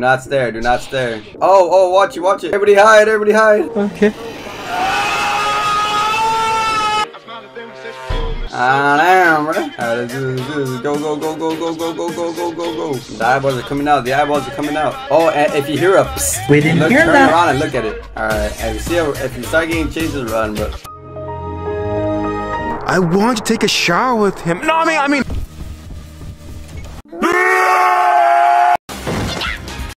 not stare. Do not stare. Oh, watch it, watch it. Everybody hide, everybody hide. Okay. Damn, bro. Alright, let's do this. Go. The eyeballs are coming out. The eyeballs are coming out. Oh, and if you hear a psst, We didn't hear turn that. around and look at it. Alright, and if you start getting chases, run, bro. I want to take a shower with him. No, I mean.